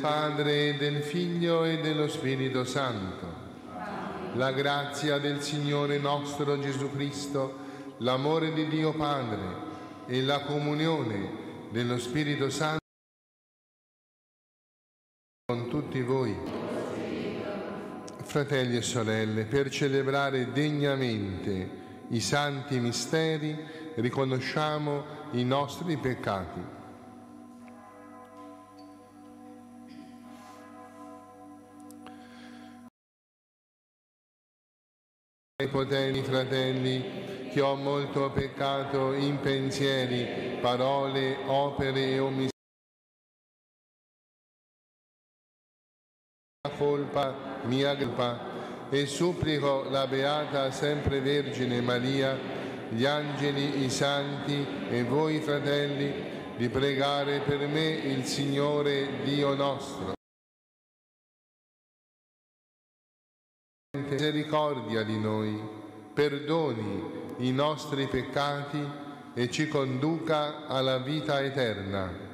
Padre, del Figlio e dello Spirito Santo. La grazia del Signore nostro Gesù Cristo, l'amore di Dio Padre e la comunione dello Spirito Santo con tutti voi. Fratelli e sorelle, per celebrare degnamente i santi misteri, riconosciamo i nostri peccati. Potenti fratelli, che ho molto peccato in pensieri, parole, opere e omissioni. Mia colpa, e supplico la Beata sempre Vergine Maria, gli angeli, i santi e voi fratelli di pregare per me il Signore Dio nostro. Misericordia di noi, perdoni i nostri peccati e ci conduca alla vita eterna.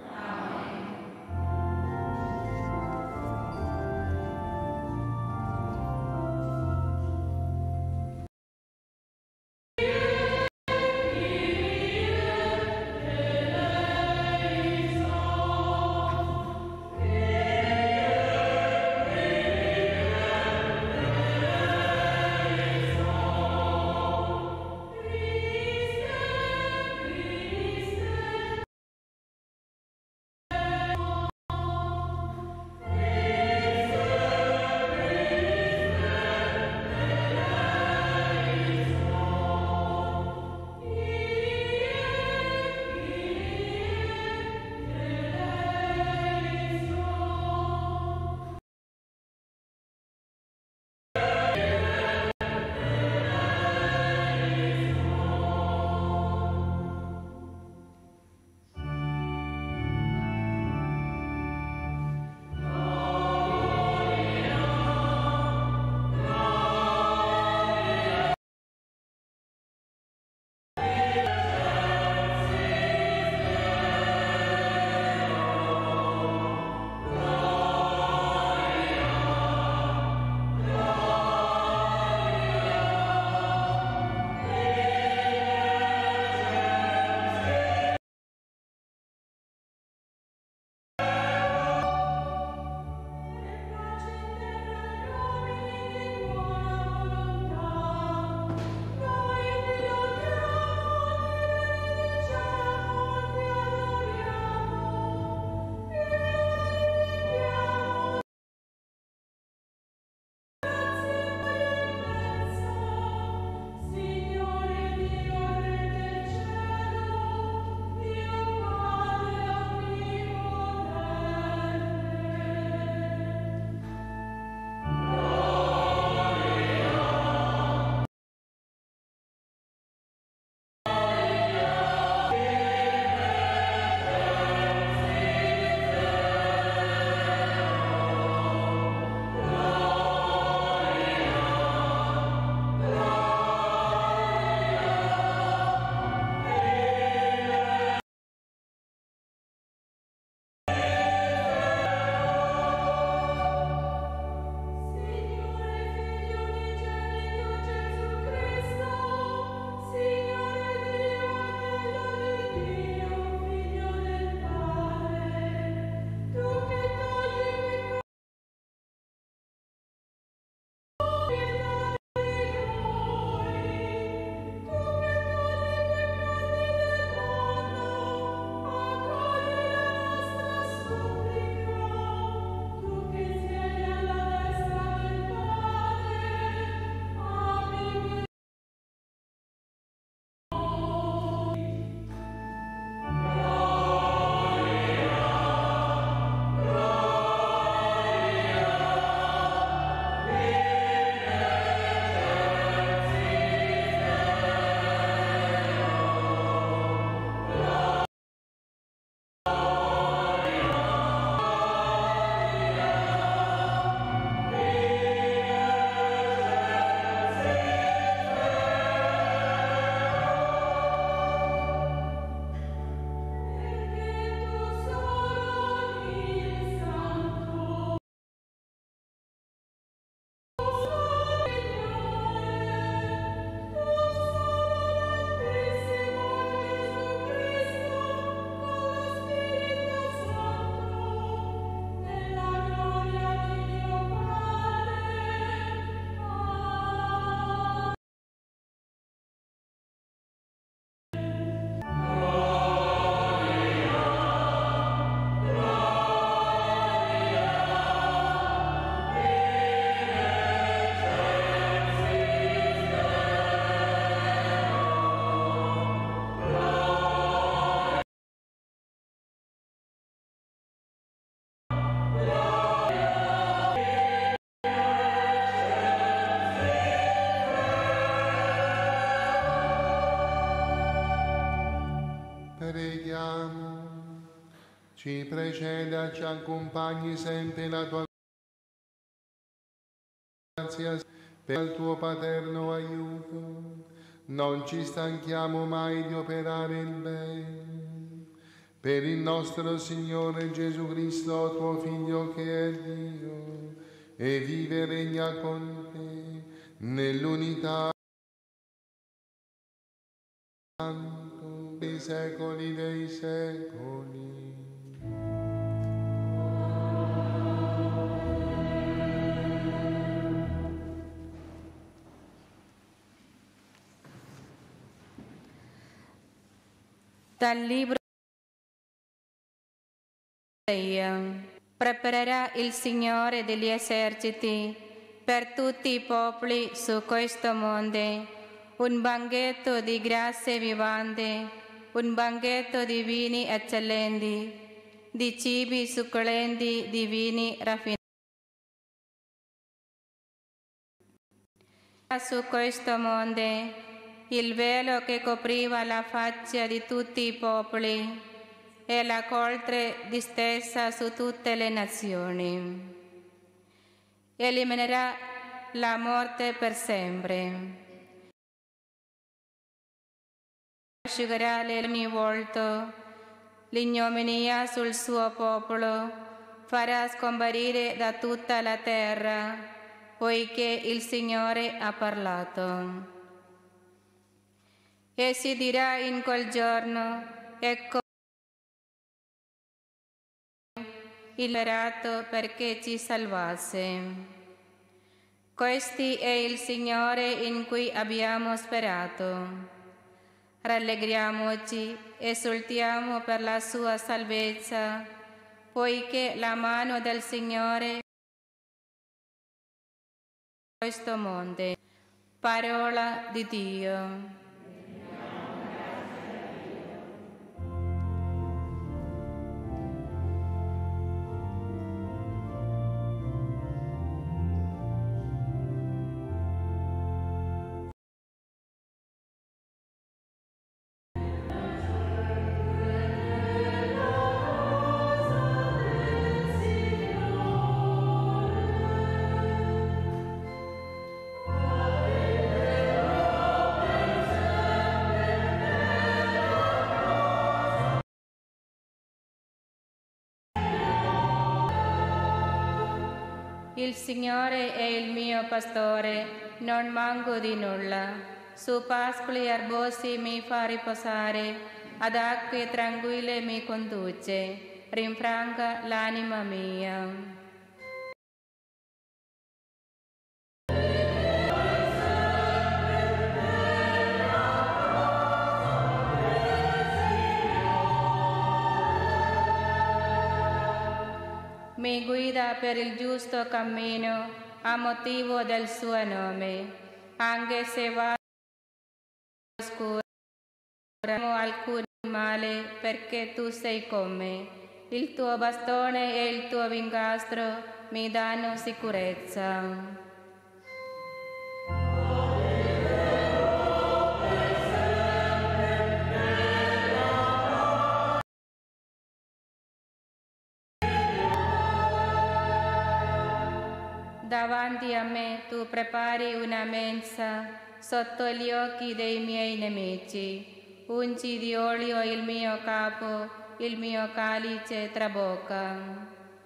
ci preceda, ci accompagni sempre la tua grazia per il tuo paterno aiuto. Non ci stanchiamo mai di operare il bene. Per il nostro Signore Gesù Cristo, tuo Figlio che è Dio, e vive e regna con te nell'unità dei secoli dei secoli. Dal libro di Isaia. Preparerà il Signore degli eserciti per tutti i popoli su questo mondo un banchetto di grazie vivante, un banchetto di vini eccellenti, di cibi succulenti, di vini raffinati. Su questo mondo il velo che copriva la faccia di tutti i popoli e la coltre distesa su tutte le nazioni. Eliminerà la morte per sempre. Asciugherà ogni volto, l'ignominia sul suo popolo, farà scomparire da tutta la terra, poiché il Signore ha parlato. E si dirà in quel giorno, ecco il liberato perché ci salvasse. Questi è il Signore in cui abbiamo sperato. Rallegriamoci, esultiamo per la sua salvezza, poiché la mano del Signore è questo monte. Parola di Dio. Il Signore è il mio pastore, non manco di nulla. Su pascoli erbosi mi fa riposare, ad acque tranquille mi conduce, rinfranca l'anima mia. Mi guida per il giusto cammino a motivo del suo nome, anche se vado oscuro, non alcun male perché tu sei con me. Il tuo bastone e il tuo vincastro mi danno sicurezza. Davanti a me tu prepari una mensa sotto gli occhi dei miei nemici. Ungi di olio il mio capo, il mio calice trabocca.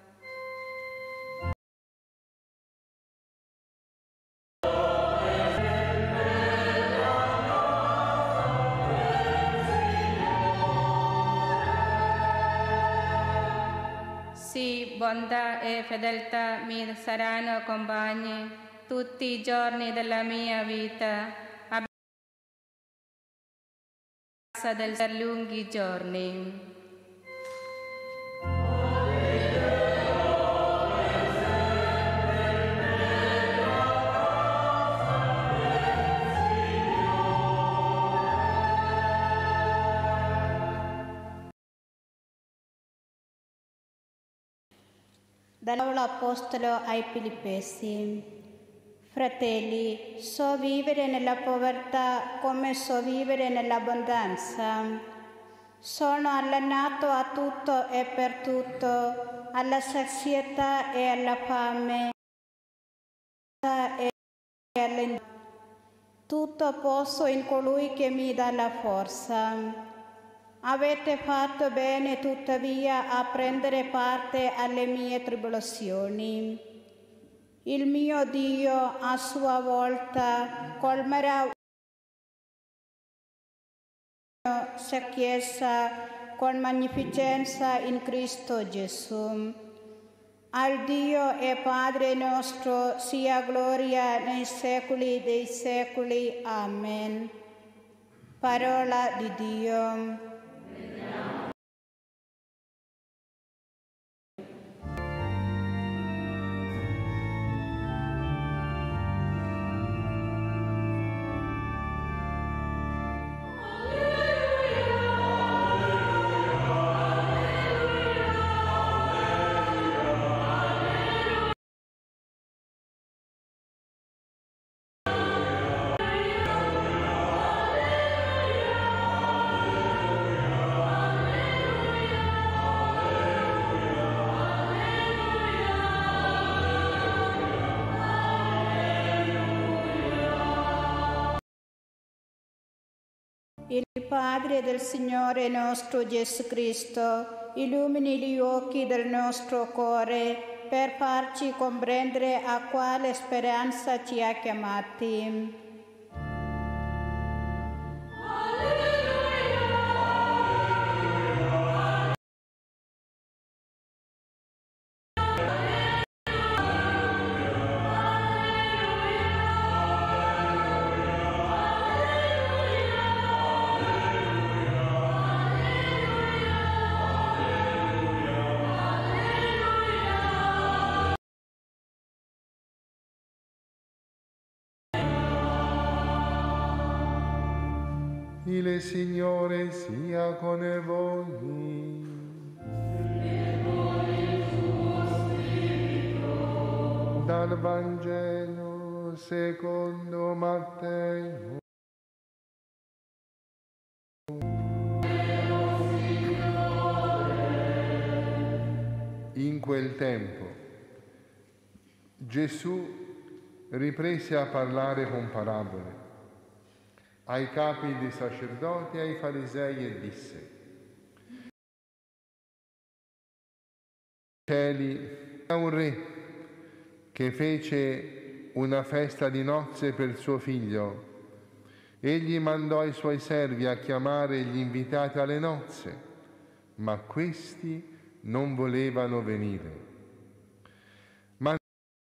Sì, bontà e fedeltà mi saranno compagni tutti i giorni della mia vita, a casa per lunghi giorni. Dall'Apostolo ai Filippesi. Fratelli, so vivere nella povertà come so vivere nell'abbondanza. Sono allenato a tutto e per tutto, alla sazietà e alla fame, e tutto posso in colui che mi dà la forza. Avete fatto bene tuttavia a prendere parte alle mie tribolazioni. Il mio Dio a sua volta colmerà sa Chiesa con magnificenza in Cristo Gesù. Al Dio e Padre nostro sia gloria nei secoli dei secoli. Amen. Parola di Dio. Il Padre del Signore nostro Gesù Cristo illumini gli occhi del nostro cuore per farci comprendere a quale speranza ci ha chiamati. Il Signore sia con voi. E con il suo spirito. Dal Vangelo secondo Matteo. In quel tempo Gesù riprese a parlare con parabole ai capi dei sacerdoti e ai farisei e disse: Cieli, è un re che fece una festa di nozze per suo figlio. Egli mandò i suoi servi a chiamare gli invitati alle nozze, ma questi non volevano venire. Ma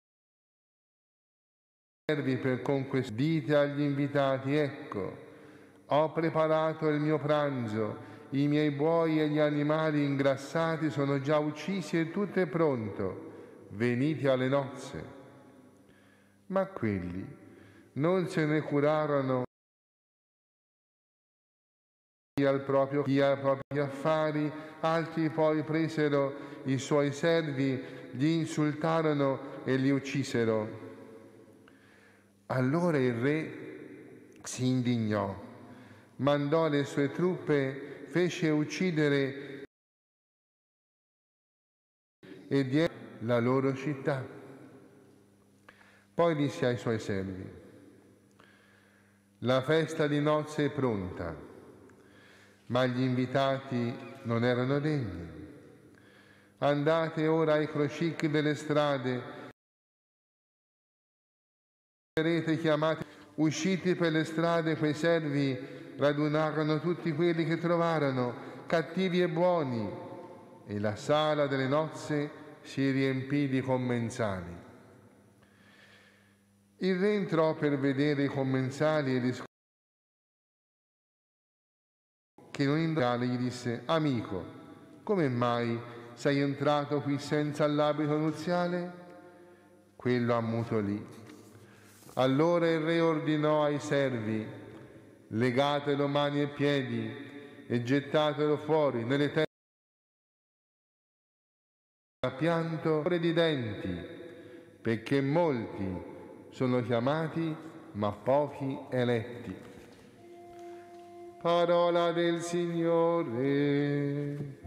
per conquistare, dite agli invitati: ecco, ho preparato il mio pranzo, i miei buoi e gli animali ingrassati sono già uccisi e tutto è pronto, venite alle nozze. Ma quelli non se ne curarono, chi ai propri affari, altri poi presero i suoi servi, gli insultarono e li uccisero. Allora il re si indignò, mandò le sue truppe, fece uccidere e diede la loro città. Poi disse ai suoi servi: la festa di nozze è pronta, ma gli invitati non erano degni. Andate ora ai crocicchi delle strade, sarete chiamati. Usciti per le strade, quei servi radunarono tutti quelli che trovarono, cattivi e buoni, e la sala delle nozze si riempì di commensali. Il re entrò per vedere i commensali e riscoprì che non indagare, gli disse: amico, come mai sei entrato qui senza l'abito nuziale? Quello ammutolì. Allora il re ordinò ai servi: legatelo mani e piedi e gettatelo fuori nelle terre a pianto e di denti, perché molti sono chiamati ma pochi eletti. Parola del Signore.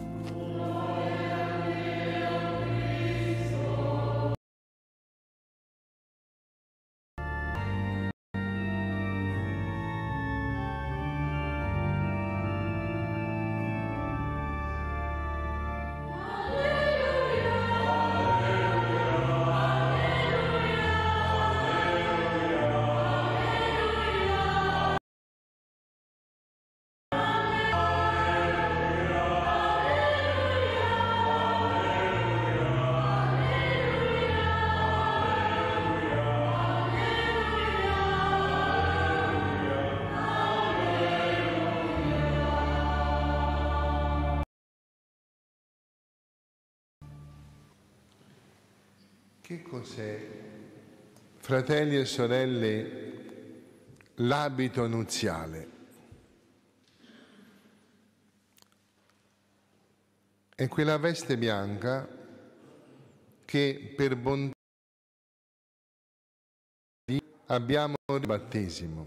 Che cos'è, fratelli e sorelle, l'abito nuziale? È quella veste bianca che per bontà abbiamo nel battesimo.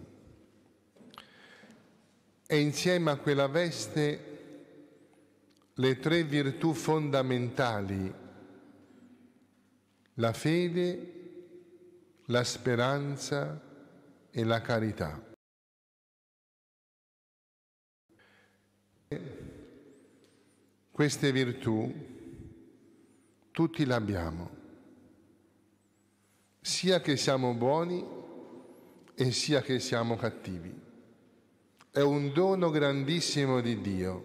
E insieme a quella veste le tre virtù fondamentali: la fede, la speranza e la carità. Queste virtù tutti le abbiamo, sia che siamo buoni e sia che siamo cattivi. È un dono grandissimo di Dio.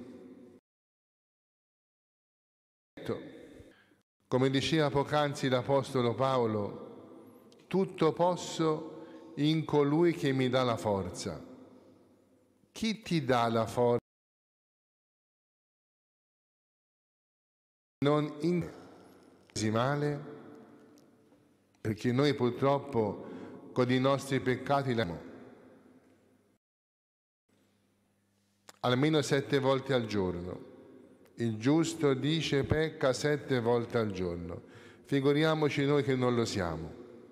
Come diceva poc'anzi l'Apostolo Paolo, tutto posso in colui che mi dà la forza. Chi ti dà la forza? Non male, perché noi purtroppo con i nostri peccati l'abbiamo. Almeno 7 volte al giorno. Il giusto dice pecca 7 volte al giorno. Figuriamoci noi che non lo siamo.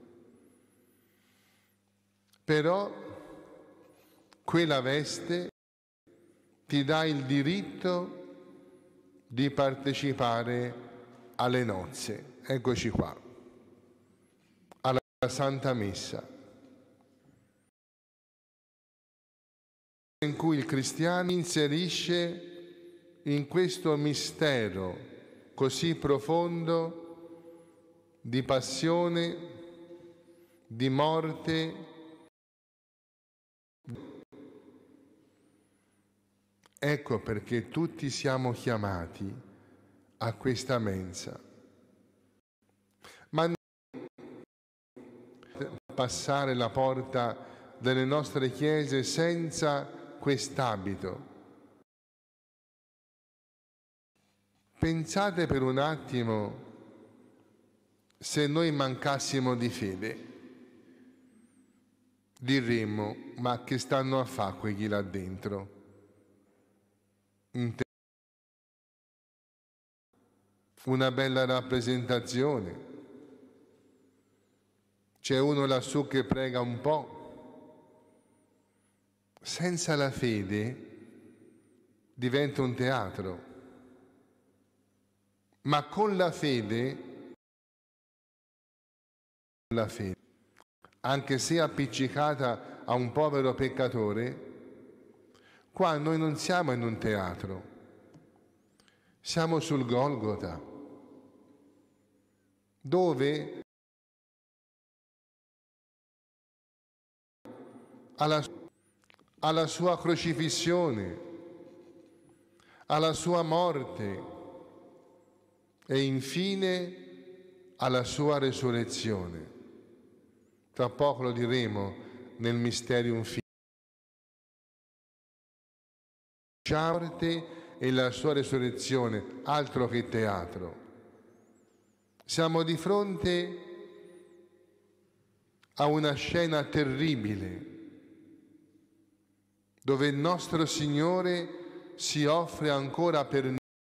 Però quella veste ti dà il diritto di partecipare alle nozze. Eccoci qua, alla Santa Messa, in cui il cristiano inserisce in questo mistero così profondo di passione, di morte. Ecco perché tutti siamo chiamati a questa mensa. Ma non passare la porta delle nostre chiese senza quest'abito. Pensate per un attimo se noi mancassimo di fede. Diremmo, ma che stanno a fare quelli là dentro? Una bella rappresentazione. C'è uno lassù che prega un po'. Senza la fede diventa un teatro. Ma con la fede, anche se appiccicata a un povero peccatore, qua noi non siamo in un teatro, siamo sul Golgota, dove alla sua crocifissione, alla sua morte e infine alla sua resurrezione. Tra poco lo diremo nel Mysterium Fidei. La morte e la sua resurrezione, altro che teatro. Siamo di fronte a una scena terribile, dove il nostro Signore si offre ancora per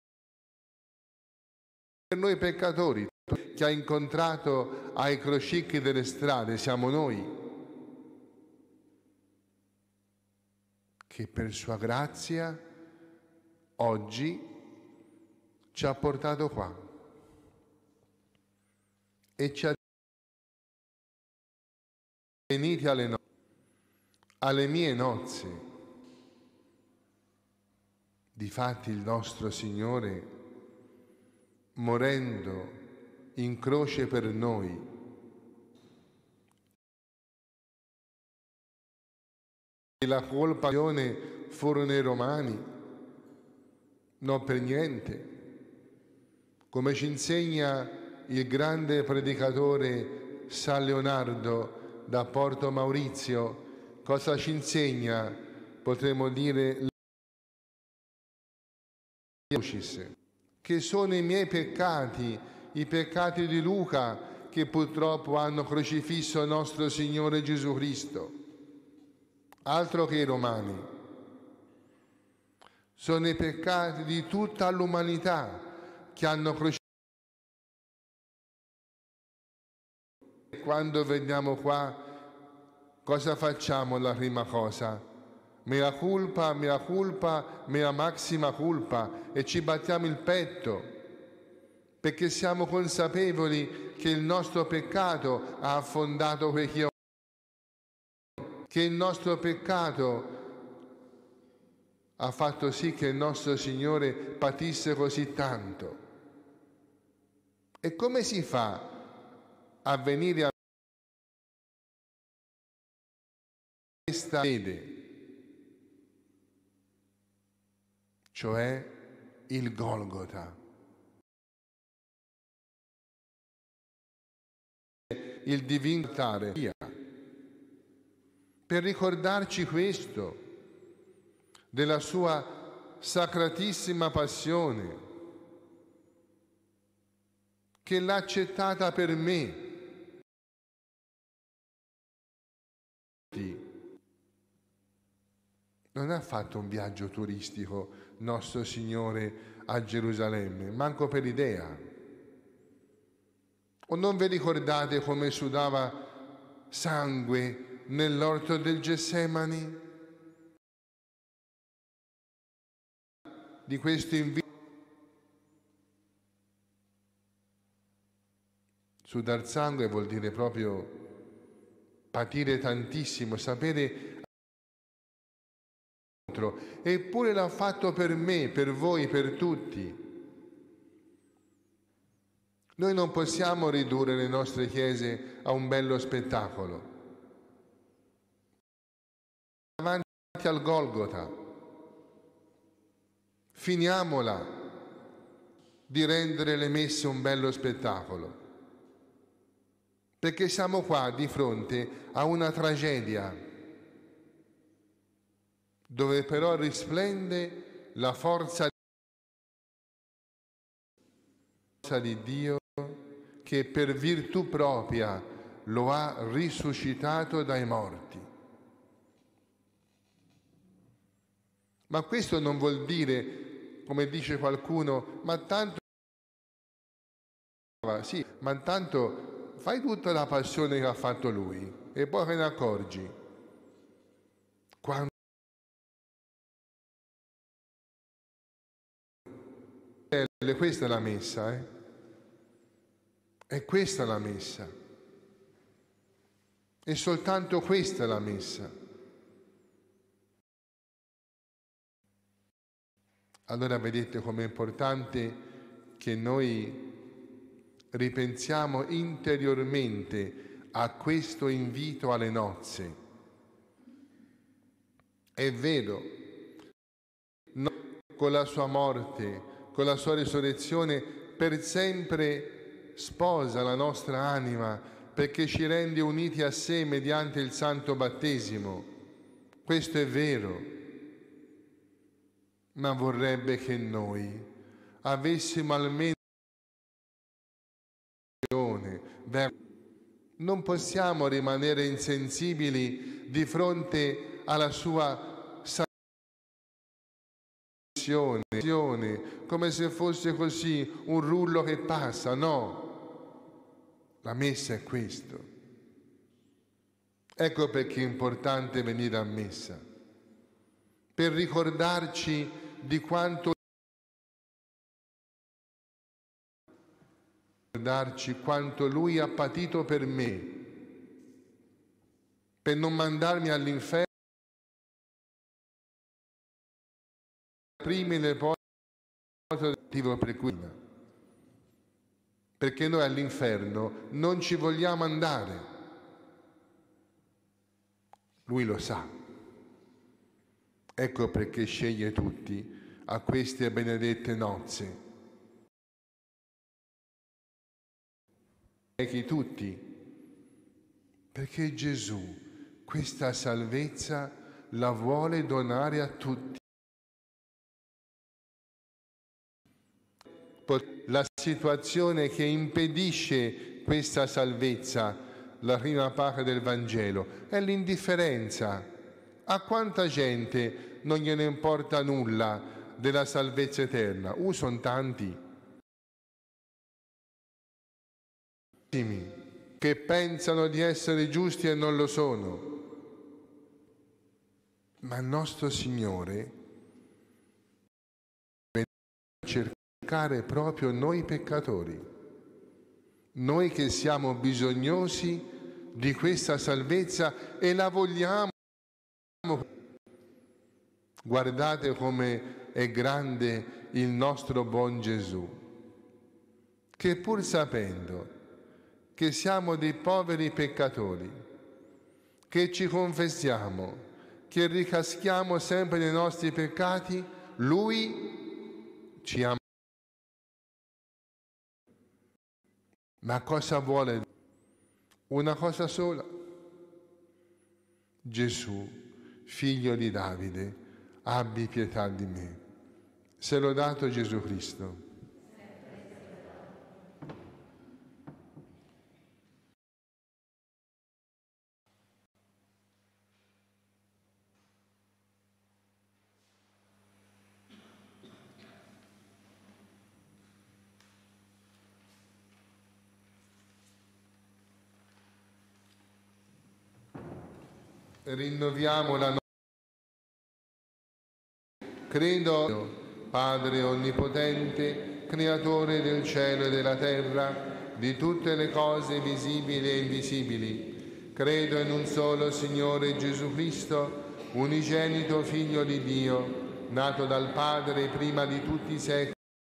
noi peccatori, che ha incontrato ai crocicchi delle strade, siamo noi. che per sua grazia oggi ci ha portato qua e ci ha venite alle mie nozze. Difatti il nostro Signore, morendo in croce per noi, e la colpa furono i romani, non per niente, come ci insegna il grande predicatore San Leonardo da Porto Maurizio. Cosa ci insegna? Potremmo dire che sono i miei peccati, i peccati di Luca, che purtroppo hanno crocifisso il nostro Signore Gesù Cristo. Altro che i romani. Sono i peccati di tutta l'umanità che hanno crocifisso. Quando veniamo qua, cosa facciamo la prima cosa? Mea culpa, mea maxima culpa, e ci battiamo il petto, perché siamo consapevoli che il nostro peccato ha affondato quei chiodi, che il nostro peccato ha fatto sì che il nostro Signore patisse così tanto. E come si fa a venire a questa fede? Cioè il Golgota, il divino altare, per ricordarci questo, della sua sacratissima passione, che l'ha accettata per me. Non ha fatto un viaggio turistico nostro Signore a Gerusalemme, manco per idea. O non vi ricordate come sudava sangue nell'orto del Getsemani? Di questo invito. Sudar sangue vuol dire proprio patire tantissimo, sapere. Eppure l'ha fatto per me, per voi, per tutti. Noi non possiamo ridurre le nostre chiese a un bello spettacolo. Avanti al Golgota. Finiamola di rendere le messe un bello spettacolo. Perché siamo qua di fronte a una tragedia, dove però risplende la forza di Dio, che per virtù propria lo ha risuscitato dai morti. Ma questo non vuol dire, come dice qualcuno, ma tanto sì, ma tanto fai tutta la passione che ha fatto lui e poi te ne accorgi. Quando questa è la messa, È questa la messa. E soltanto questa è la messa. Allora vedete com'è importante che noi ripensiamo interiormente a questo invito alle nozze. È vero, con la sua morte, con la sua risurrezione, per sempre sposa la nostra anima, perché ci rende uniti a sé mediante il santo battesimo. Questo è vero, ma vorrebbe che noi avessimo almeno non possiamo rimanere insensibili di fronte alla sua come se fosse così un rullo che passa. No, la messa è questo. Ecco perché è importante venire a messa, per ricordarci di quanto Lui ha patito per me, per non mandarmi all'inferno prima e poi per cui, perché noi all'inferno non ci vogliamo andare. Lui lo sa. Ecco perché sceglie tutti a queste benedette nozze. E tutti, perché Gesù questa salvezza la vuole donare a tutti. La situazione che impedisce questa salvezza, la prima parte del Vangelo, è l'indifferenza. A quanta gente non gliene importa nulla della salvezza eterna? Sono tanti che pensano di essere giusti e non lo sono. Ma il nostro Signore cerca proprio noi peccatori, noi che siamo bisognosi di questa salvezza e la vogliamo. Guardate come è grande il nostro buon Gesù, che pur sapendo che siamo dei poveri peccatori, che ci confessiamo, che ricaschiamo sempre nei nostri peccati, Lui ci ama. Ma cosa vuole? Una cosa sola. Gesù, figlio di Davide, abbi pietà di me. Se lodato Gesù Cristo. Rinnoviamo la nostra. Credo, Padre Onnipotente, Creatore del cielo e della terra, di tutte le cose visibili e invisibili. Credo in un solo Signore Gesù Cristo, unigenito Figlio di Dio, nato dal Padre prima di tutti i secoli.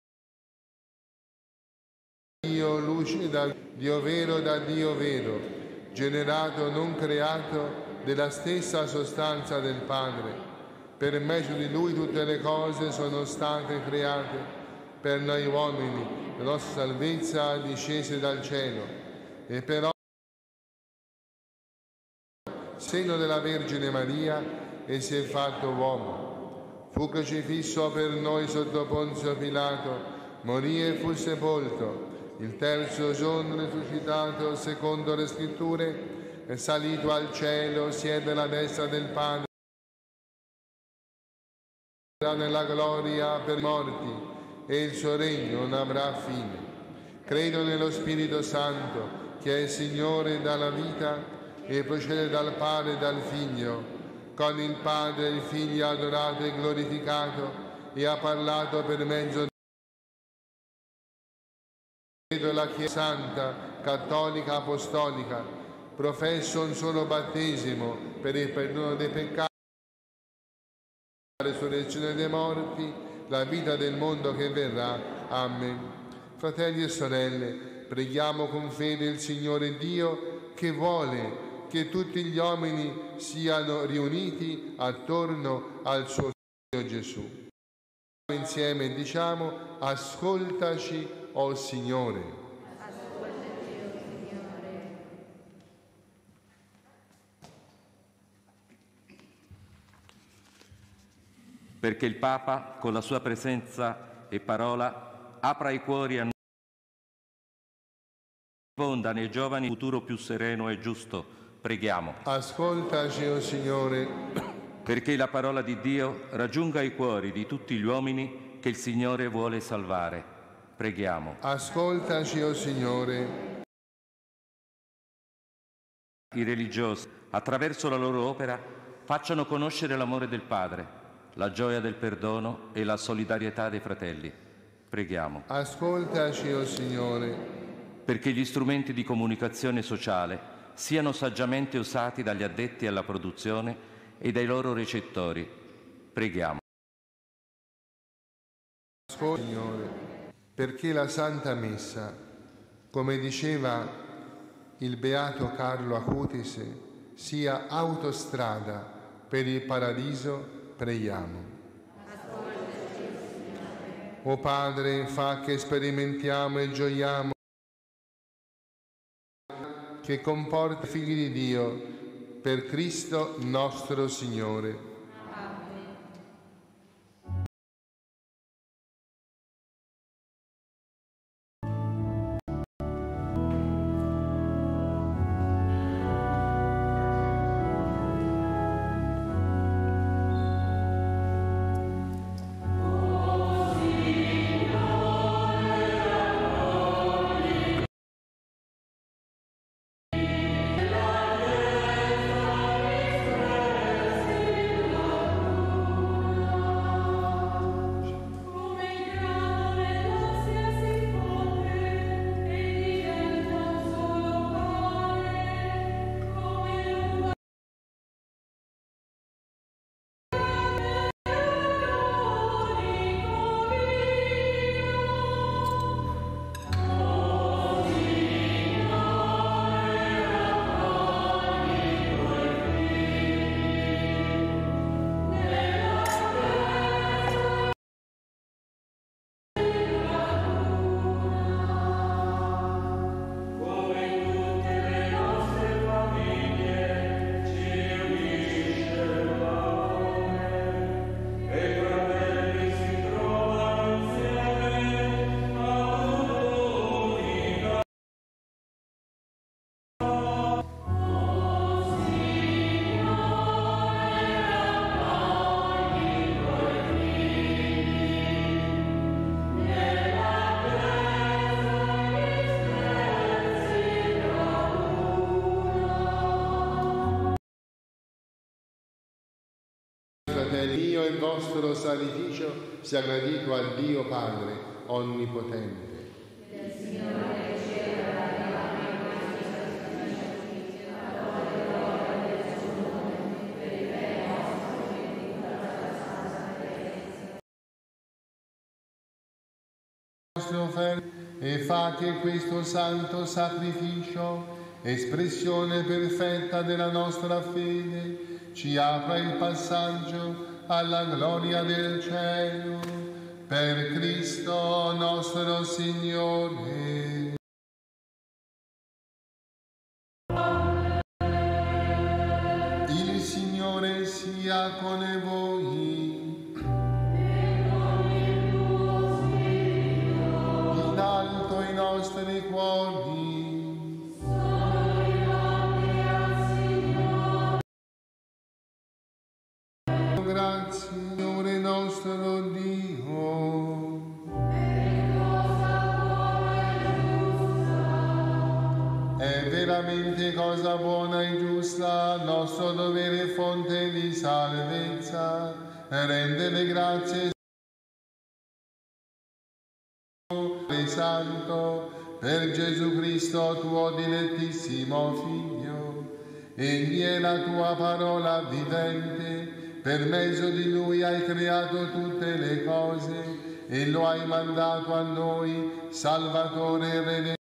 Dio, luce da Dio vero, generato, non creato, della stessa sostanza del Padre. Per mezzo di Lui tutte le cose sono state create, per noi uomini, la nostra salvezza discese dal cielo, e però seno della Vergine Maria e si è fatto uomo. Fu crocifisso per noi sotto Ponzio Pilato, morì e fu sepolto. Il terzo giorno risuscitato, secondo le Scritture, è salito al cielo, siede alla destra del Padre, nella gloria per i morti, e il suo regno non avrà fine. Credo nello Spirito Santo, che è Signore dalla vita e procede dal Padre e dal Figlio, con il Padre e il Figlio adorato e glorificato, e ha parlato per mezzo di credo la Chiesa Santa, Cattolica, Apostolica, professo un solo battesimo per il perdono dei peccati, la resurrezione dei morti, la vita del mondo che verrà. Amen. Fratelli e sorelle, preghiamo con fede il Signore Dio, che vuole che tutti gli uomini siano riuniti attorno al suo Figlio Gesù. Insieme diciamo: ascoltaci, o Signore. Ascoltaci, o Signore. Perché il Papa, con la sua presenza e parola, apra i cuori a noi, fonda nei giovani un futuro più sereno e giusto. Preghiamo. Ascoltaci, o Signore. Perché la parola di Dio raggiunga i cuori di tutti gli uomini che il Signore vuole salvare. Preghiamo. Ascoltaci, o Signore. I religiosi, attraverso la loro opera, facciano conoscere l'amore del Padre. la gioia del perdono e la solidarietà dei fratelli. Preghiamo. Ascoltaci, o Signore, perché gli strumenti di comunicazione sociale siano saggiamente usati dagli addetti alla produzione e dai loro recettori. Preghiamo. Ascolta, Signore, perché la Santa Messa, come diceva il beato Carlo Acutis, sia autostrada per il paradiso. Preghiamo. O Padre, fa che sperimentiamo e gioiamo, che comporta figli di Dio, per Cristo nostro Signore. Mio e vostro sacrificio sia gradito a Dio Padre Onnipotente. E fa che questo santo sacrificio, espressione perfetta della nostra fede, ci apra il passaggio alla gloria del cielo, per Cristo nostro Signore. Il Signore sia con voi. In alto i nostri cuori. Grazie, Signore nostro Dio. È veramente cosa buona e giusta, nostro dovere e fonte di salvezza, rendere grazie, Santo, per Gesù Cristo, tuo dilettissimo Figlio. Egli è la tua parola vivente. Per mezzo di Lui hai creato tutte le cose e lo hai mandato a noi, Salvatore e Redentore,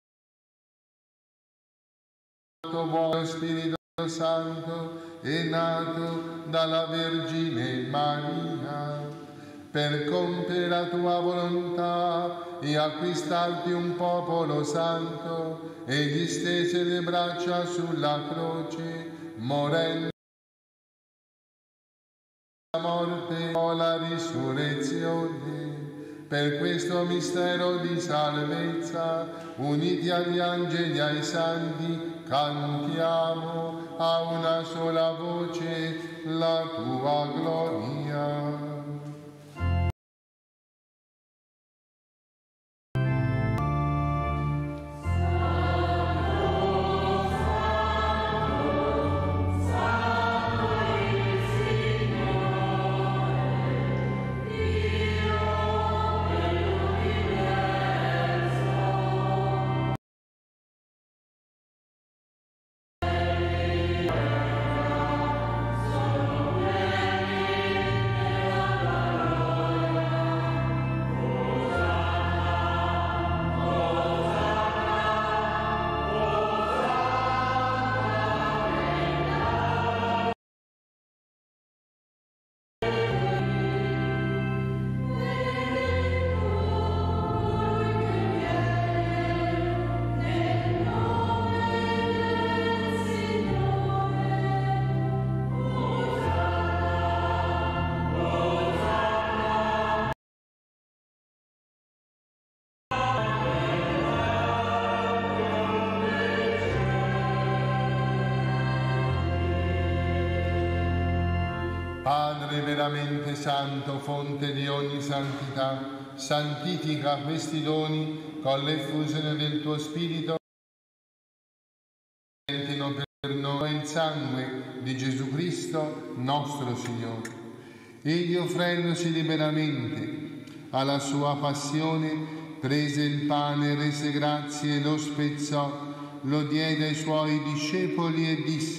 buono Spirito Santo, è nato dalla Vergine Maria, per compiere la tua volontà e acquistarti un popolo santo, e gli stese le braccia sulla croce, morendo la morte o la risurrezione. Per questo mistero di salvezza, uniti agli angeli e ai santi, cantiamo a una sola voce la tua gloria. Padre veramente santo, fonte di ogni santità, santifica questi doni con l'effusione del tuo Spirito, diventino per noi il sangue di Gesù Cristo, nostro Signore. Egli, offrendosi liberamente alla sua passione, prese il pane, rese grazie e lo spezzò, lo diede ai suoi discepoli e disse: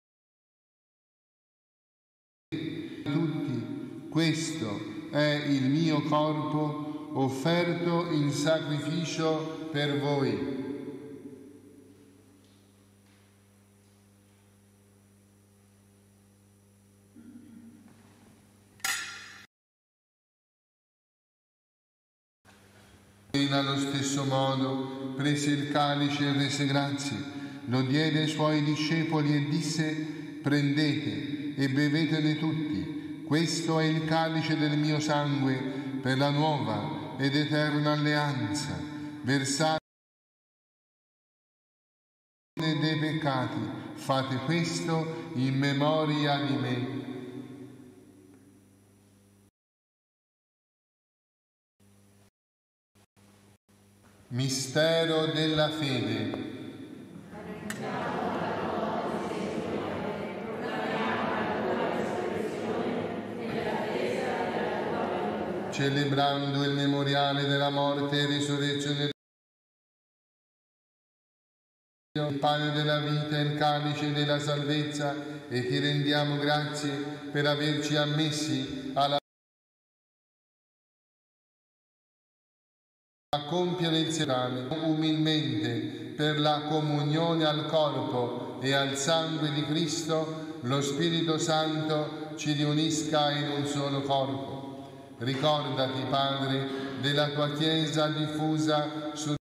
tutti, questo è il mio corpo offerto in sacrificio per voi. Allo stesso modo prese il calice e rese grazie, lo diede ai suoi discepoli e disse: prendete e bevetene tutti, questo è il calice del mio sangue per la nuova ed eterna alleanza, versato dei peccati. Fate questo in memoria di me. Mistero della fede. Celebrando il memoriale della morte e risurrezione il pane della vita e il calice della salvezza, e ti rendiamo grazie per averci ammessi a compiere il serale umilmente per la comunione al corpo e al sangue di Cristo. Lo Spirito Santo ci riunisca in un solo corpo. Ricordati, Padre, della tua Chiesa diffusa su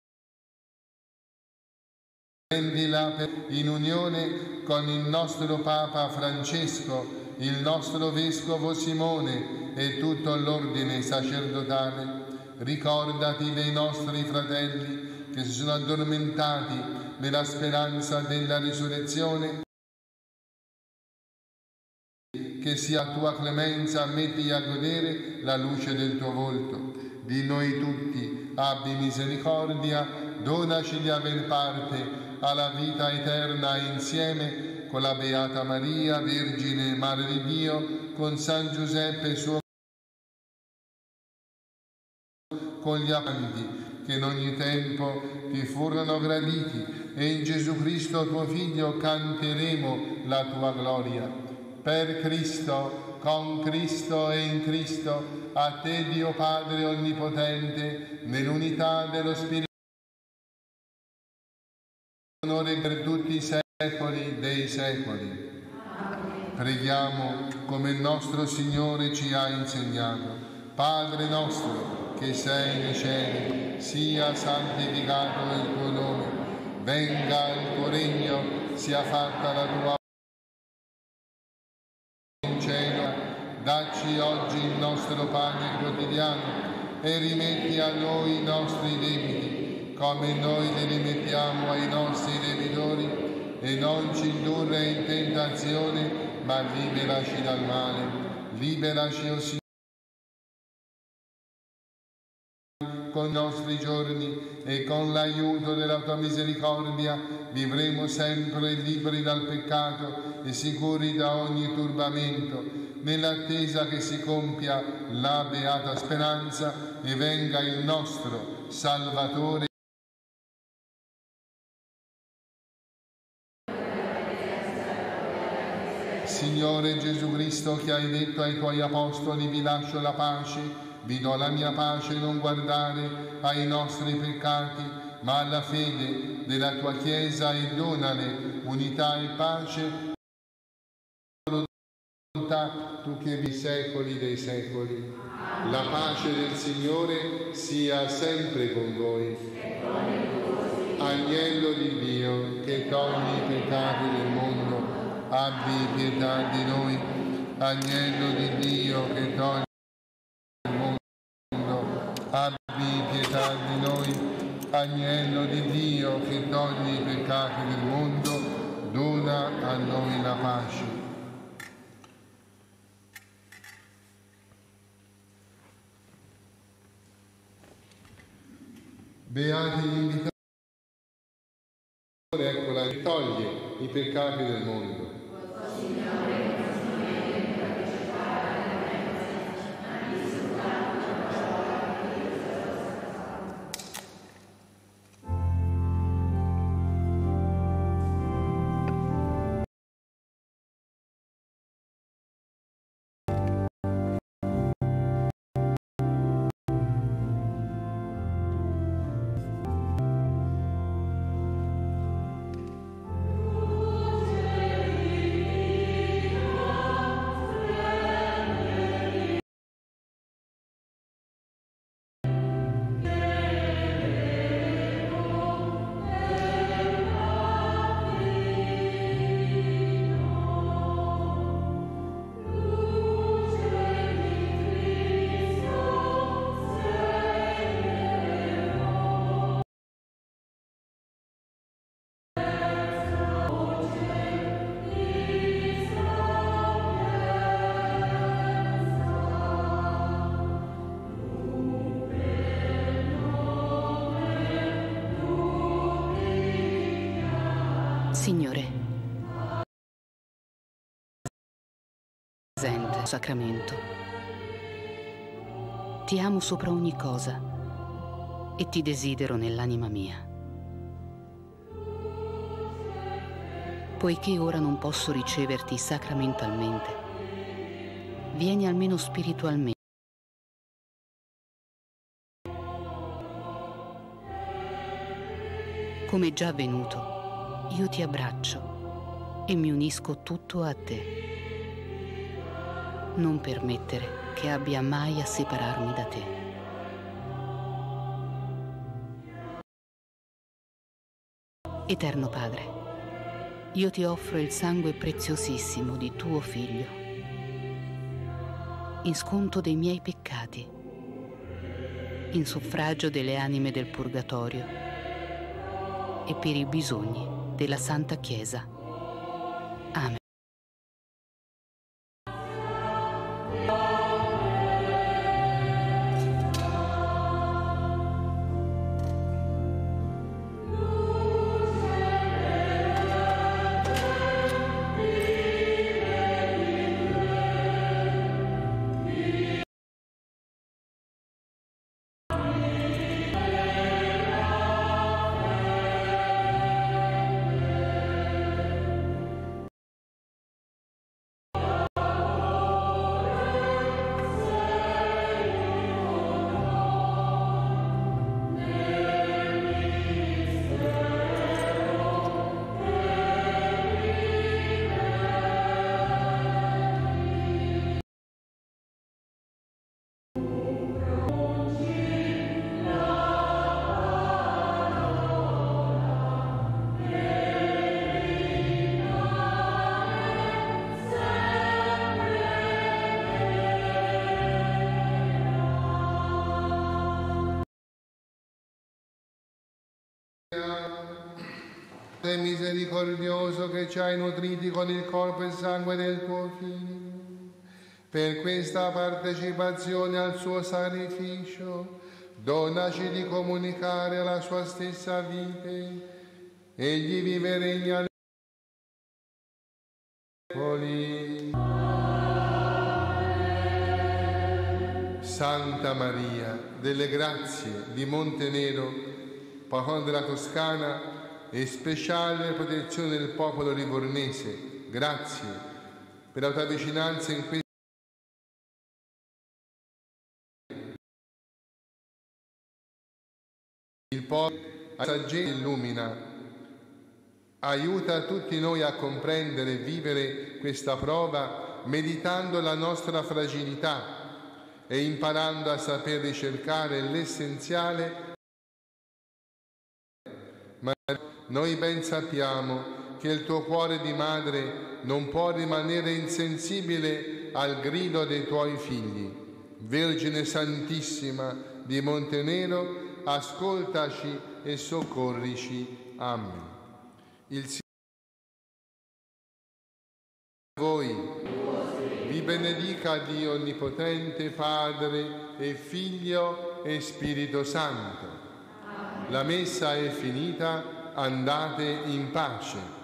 rendila in unione con il nostro Papa Francesco, il nostro Vescovo Simone e tutto l'ordine sacerdotale. Ricordati dei nostri fratelli che si sono addormentati nella speranza della risurrezione, che sia tua clemenza metti a godere la luce del tuo volto. Di noi tutti abbi misericordia, donaci di aver parte alla vita eterna insieme con la Beata Maria, Vergine e Madre di Dio, con San Giuseppe suo, con gli amanti che in ogni tempo ti furono graditi, e in Gesù Cristo tuo Figlio canteremo la tua gloria. Per Cristo, con Cristo e in Cristo, a te Dio Padre Onnipotente, nell'unità dello Spirito, onore per tutti i secoli dei secoli. Preghiamo come il nostro Signore ci ha insegnato. Padre nostro, che sei nei cieli, sia santificato il tuo nome, venga il tuo regno, sia fatta la tua volontà in cielo. Dacci oggi il nostro pane quotidiano e rimetti a noi i nostri debiti, come noi li rimettiamo ai nostri debitori, e non ci indurre in tentazione, ma liberaci dal male. Liberaci, o Signore, con i nostri giorni, e con l'aiuto della tua misericordia vivremo sempre liberi dal peccato e sicuri da ogni turbamento, nell'attesa che si compia la beata speranza e venga il nostro Salvatore. Signore Gesù Cristo, che hai detto ai tuoi apostoli: vi lascio la pace, vi do la mia pace, non guardare ai nostri peccati, ma alla fede della tua Chiesa, e donale unità e pace, tu che vivi secoli dei secoli. La pace del Signore sia sempre con voi. Agnello di Dio, che togli i peccati del mondo, abbi pietà di noi. Agnello di Dio, che togli abbi pietà di noi. Agnello di Dio, che togli i peccati del mondo, dona a noi la pace. Beati gli invitati, eccola, che toglie i peccati del mondo. Signore, presente sacramento. Ti amo sopra ogni cosa e ti desidero nell'anima mia. Poiché ora non posso riceverti sacramentalmente, vieni almeno spiritualmente. Come già avvenuto, io ti abbraccio e mi unisco tutto a te. Non permettere che abbia mai a separarmi da te. Eterno Padre, io ti offro il sangue preziosissimo di tuo Figlio, in sconto dei miei peccati, in suffragio delle anime del Purgatorio e per i bisogni della Santa Chiesa. Amen. Misericordioso che ci hai nutriti con il corpo e il sangue del tuo Figlio, per questa partecipazione al suo sacrificio, donaci di comunicare alla sua stessa vite. Egli vive e regna nei secoli. Santa Maria delle Grazie di Montenero, patrono della Toscana e speciale protezione del popolo livornese, grazie per la tua vicinanza in questo il popolo saggezza illumina, aiuta tutti noi a comprendere e vivere questa prova meditando la nostra fragilità e imparando a saper ricercare l'essenziale. Ma noi ben sappiamo che il tuo cuore di madre non può rimanere insensibile al grido dei tuoi figli. Vergine Santissima di Montenero, ascoltaci e soccorrici. Amen. Il Signore voi, vi benedica Dio Onnipotente, Padre e Figlio e Spirito Santo. Amen. La messa è finita, andate in pace.